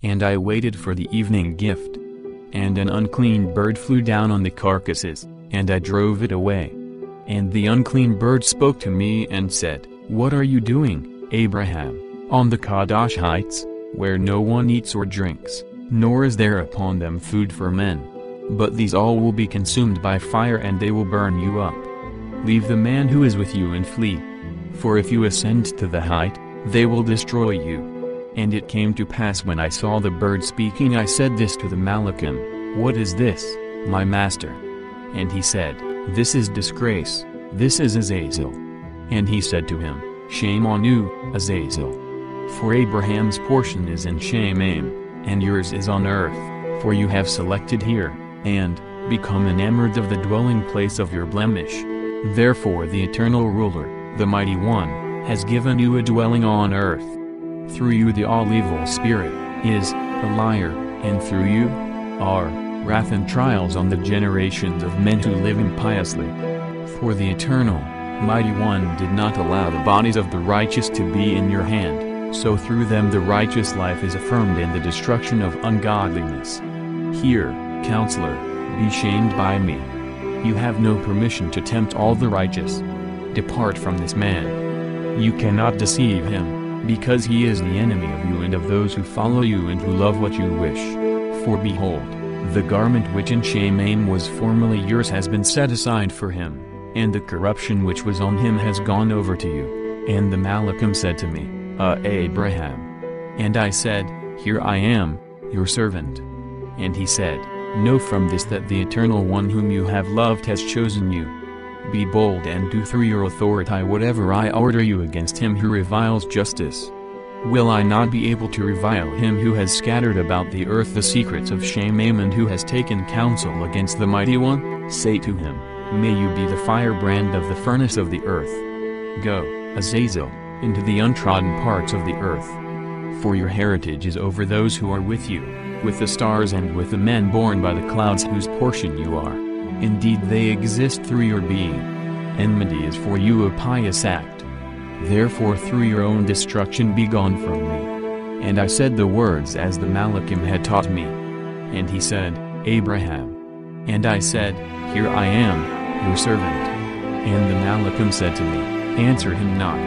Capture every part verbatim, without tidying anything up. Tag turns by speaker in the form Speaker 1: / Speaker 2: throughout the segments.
Speaker 1: And I waited for the evening gift. And an unclean bird flew down on the carcasses, and I drove it away. And the unclean bird spoke to me and said, "What are you doing, Abraham, on the Kadesh heights, where no one eats or drinks, nor is there upon them food for men? But these all will be consumed by fire and they will burn you up. Leave the man who is with you and flee. For if you ascend to the height, they will destroy you." And it came to pass when I saw the bird speaking, I said this to the Malachim, "What is this, my master?" And he said, "This is disgrace, this is Azazel." And he said to him, "Shame on you, Azazel. For Abraham's portion is in Shemaim, and yours is on earth, for you have selected here, and become enamored of the dwelling place of your blemish. Therefore the eternal ruler, the mighty one, has given you a dwelling on earth. Through you the all-evil spirit is a liar, and through you are wrath and trials on the generations of men who live impiously. For the eternal, mighty one did not allow the bodies of the righteous to be in your hand, so through them the righteous life is affirmed in the destruction of ungodliness. Hear, counselor, be shamed by me. You have no permission to tempt all the righteous. Depart from this man. You cannot deceive him, because he is the enemy of you and of those who follow you and who love what you wish. For behold, the garment which in Shemaim was formerly yours has been set aside for him, and the corruption which was on him has gone over to you." And the Malachim said to me, "Uh, Abraham." And I said, "Here I am, your servant." And he said, "Know from this that the Eternal One whom you have loved has chosen you. Be bold and do through your authority whatever I order you against him who reviles justice. Will I not be able to revile him who has scattered about the earth the secrets of Shemaim and who has taken counsel against the Mighty One? Say to him, may you be the firebrand of the furnace of the earth. Go, Azazel, into the untrodden parts of the earth. For your heritage is over those who are with you, with the stars and with the men born by the clouds whose portion you are. Indeed they exist through your being. Enmity is for you a pious act. Therefore through your own destruction be gone from me." And I said the words as the Malachim had taught me. And he said, "Abraham." And I said, "Here I am, your servant." And the Malachim said to me, "Answer him not."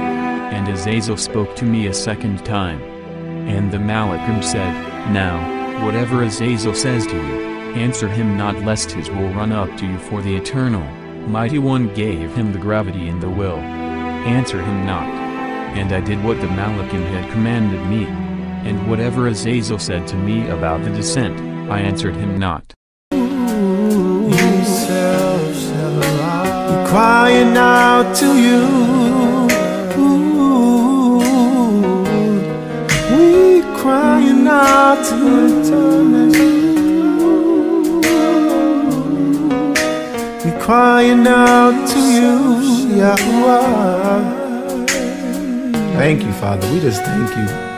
Speaker 1: And Azazel spoke to me a second time. And the Malachim said, "Now, whatever Azazel says to you, answer him not, lest his will run up to you, for the Eternal, Mighty One gave him the gravity and the will. Answer him not." And I did what the Malachim had commanded me. And whatever Azazel said to me about the descent, I answered him not.
Speaker 2: We're crying out to you. We're crying out to you. We're crying out to you, Yahweh. Thank you, Father. We just thank you.